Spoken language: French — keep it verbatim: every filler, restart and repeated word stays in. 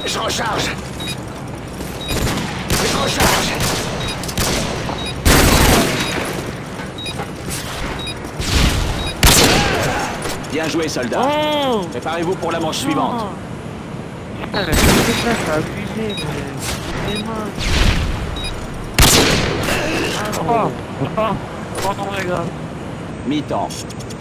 Je recharge. Je recharge. Bien joué, soldat. Oh Préparez-vous pour la manche suivante. Putain, la petite là, ça a abusé, mais... Les mains... Ah, oh. Oh, pardon, les gars. Mi-temps.